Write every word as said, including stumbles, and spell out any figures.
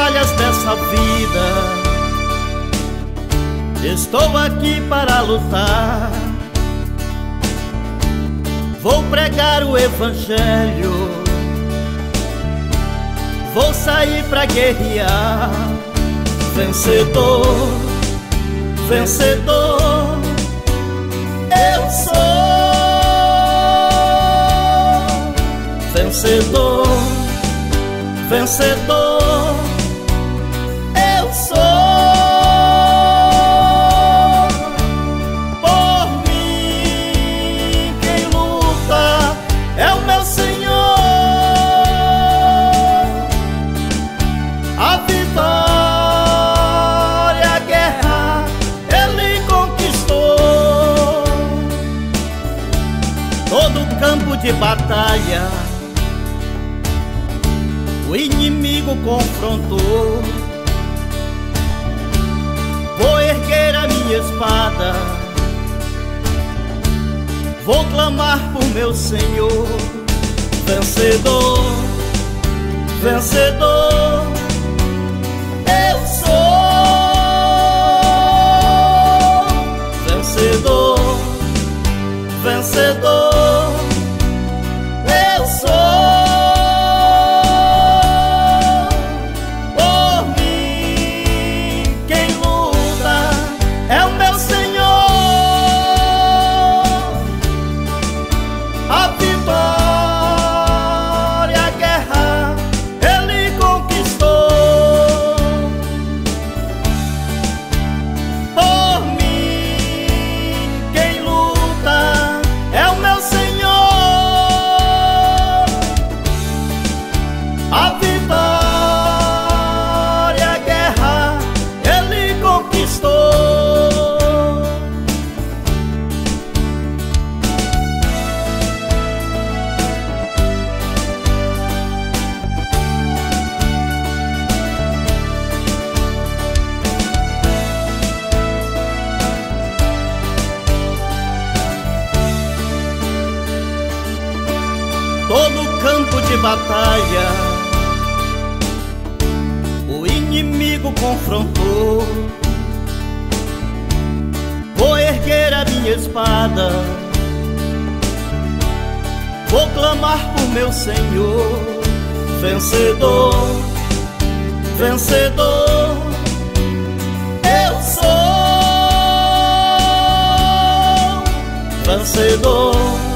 batalhas dessa vida, estou aqui para lutar. Vou pregar o evangelho, vou sair pra guerrear. Vencedor, vencedor, eu sou. Vencedor, vencedor, eu sou. Por mim quem luta é o meu Senhor. A vitória, a guerra, Ele conquistou. Todo campo de batalha o inimigo confrontou. Vou erguer a minha espada, vou clamar por meu Senhor. Vencedor, vencedor, eu sou. Vencedor, vencedor, eu sou. A vitória, a guerra, Ele conquistou. Todo campo de batalha o inimigo confrontou. Vou erguer a minha espada, vou clamar por meu Senhor. Vencedor, vencedor, eu sou. Vencedor,